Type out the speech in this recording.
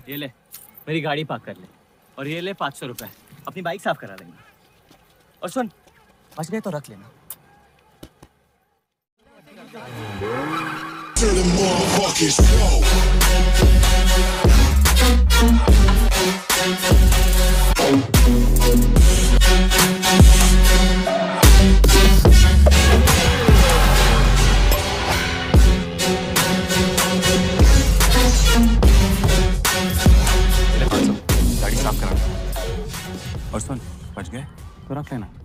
ये ले, मेरी गाड़ी पार्क कर ले और ये ले 500 रुपए, अपनी बाइक साफ करा लेंगे। और सुन, बच गए तो रख लेना। गाड़ी साफ करा और सुन, बच गए तो रख लेना।